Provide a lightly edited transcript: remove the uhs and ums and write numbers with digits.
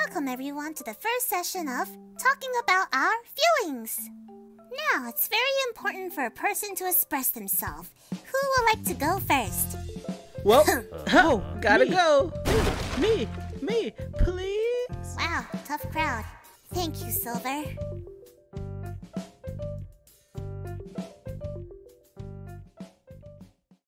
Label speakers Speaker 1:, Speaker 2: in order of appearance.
Speaker 1: Welcome everyone to the first session of talking about our feelings. Now, it's very important for a person to express themselves. Who would like to go first?
Speaker 2: Well, gotta go. Me, please.
Speaker 1: Wow, tough crowd. Thank you, Silver.